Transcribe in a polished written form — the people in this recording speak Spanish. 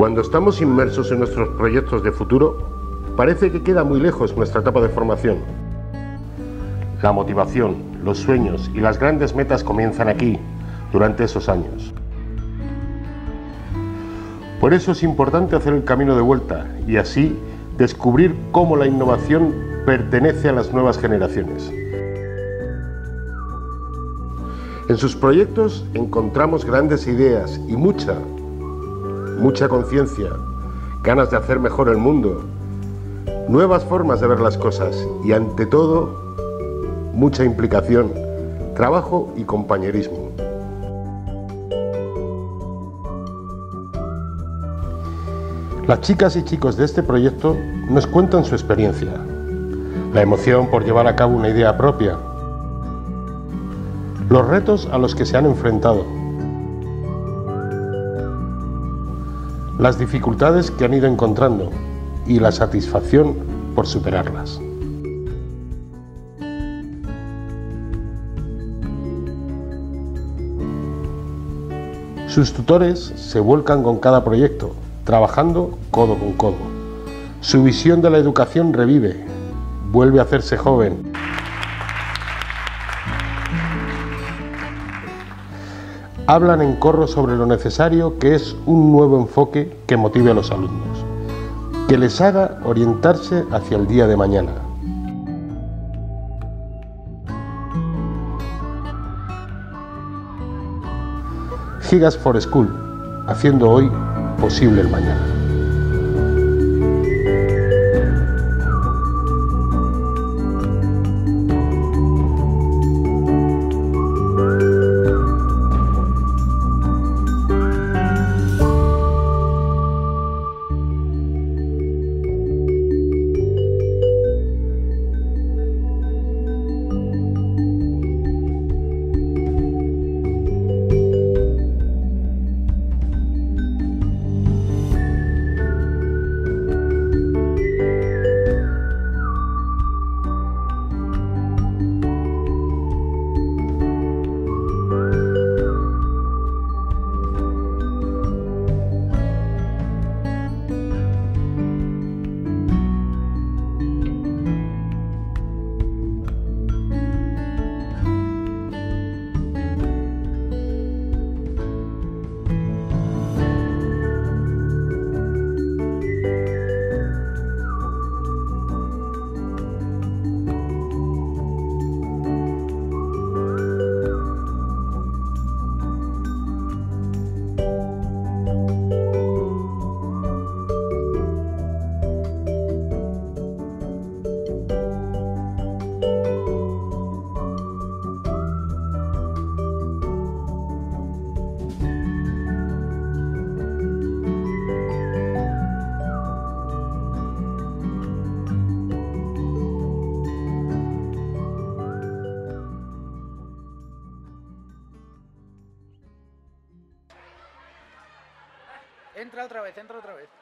Cuando estamos inmersos en nuestros proyectos de futuro, parece que queda muy lejos nuestra etapa de formación. La motivación, los sueños y las grandes metas comienzan aquí, durante esos años. Por eso es importante hacer el camino de vuelta y así descubrir cómo la innovación pertenece a las nuevas generaciones. En sus proyectos encontramos grandes ideas y mucha conciencia, ganas de hacer mejor el mundo, nuevas formas de ver las cosas y, ante todo, mucha implicación, trabajo y compañerismo. Las chicas y chicos de este proyecto nos cuentan su experiencia, la emoción por llevar a cabo una idea propia, los retos a los que se han enfrentado, las dificultades que han ido encontrando y la satisfacción por superarlas. Sus tutores se vuelcan con cada proyecto, trabajando codo con codo. Su visión de la educación revive, vuelve a hacerse joven. Hablan en corro sobre lo necesario que es un nuevo enfoque que motive a los alumnos, que les haga orientarse hacia el día de mañana. Gigas for School, haciendo hoy posible el mañana. Entra otra vez, entra otra vez.